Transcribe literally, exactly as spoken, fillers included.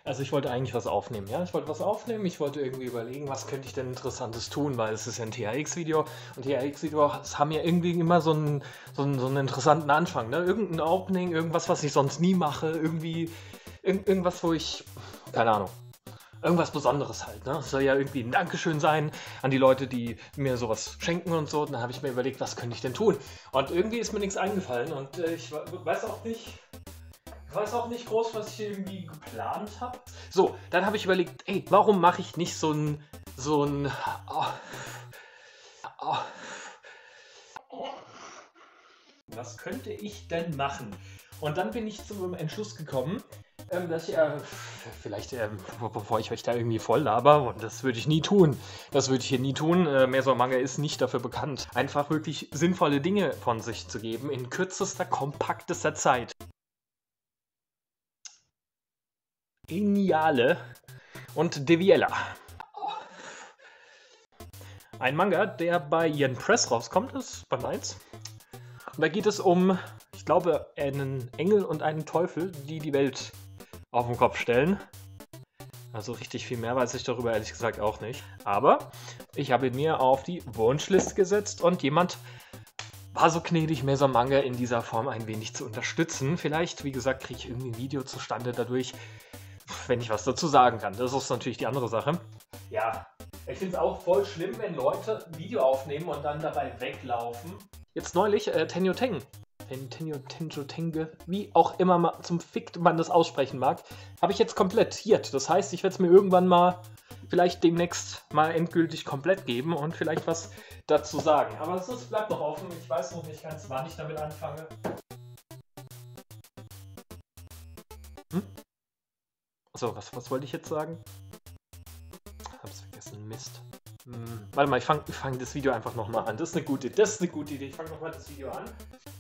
Also ich wollte eigentlich was aufnehmen, ja. Ich wollte was aufnehmen, ich wollte irgendwie überlegen, was könnte ich denn Interessantes tun, weil es ist ja ein T H X-Video und T H X-Videos haben ja irgendwie immer so einen, so einen, so einen interessanten Anfang, ne? Irgendein Opening, irgendwas, was ich sonst nie mache, irgendwie irg irgendwas, wo ich, keine Ahnung, irgendwas Besonderes halt, ne? Es soll ja irgendwie ein Dankeschön sein an die Leute, die mir sowas schenken und so. Und dann habe ich mir überlegt, was könnte ich denn tun? Und irgendwie ist mir nichts eingefallen und äh, ich weiß auch nicht, ich weiß auch nicht groß, was ich irgendwie geplant habe. So, dann habe ich überlegt, ey, warum mache ich nicht so ein, so ein, oh, oh. Was könnte ich denn machen? Und dann bin ich zum Entschluss gekommen, ähm, dass ich, äh, vielleicht, ähm, bevor ich euch da irgendwie voll laber, und das würde ich nie tun, das würde ich hier nie tun, äh, Maison Manga ist nicht dafür bekannt, einfach wirklich sinnvolle Dinge von sich zu geben in kürzester, kompaktester Zeit. Geniale und Deviella. Ein Manga, der bei Yen Press rauskommt, ist Band eins. Und da geht es um, ich glaube, einen Engel und einen Teufel, die die Welt auf den Kopf stellen. Also richtig viel mehr weiß ich darüber ehrlich gesagt auch nicht. Aber ich habe ihn mir auf die Wunschliste gesetzt und jemand war so gnädig, Maison Manga in dieser Form ein wenig zu unterstützen. Vielleicht, wie gesagt, kriege ich irgendwie ein Video zustande dadurch, wenn ich was dazu sagen kann. Das ist natürlich die andere Sache. Ja, ich finde es auch voll schlimm, wenn Leute ein Video aufnehmen und dann dabei weglaufen. Jetzt neulich, äh, Tenyo Teng. Ten, Tenyo Tenjo Tenge, wie auch immer man, zum Fick man das aussprechen mag, habe ich jetzt komplettiert. Das heißt, ich werde es mir irgendwann mal, vielleicht demnächst mal endgültig komplett geben und vielleicht was dazu sagen. Aber es bleibt noch offen. Ich weiß noch nicht ganz, wann ich damit anfange. Hm? So, was, was wollte ich jetzt sagen? Hab's vergessen, Mist. Hm, warte mal, ich fange fang das Video einfach nochmal an. Das ist eine gute, das ist eine gute Idee. Ich fange nochmal das Video an.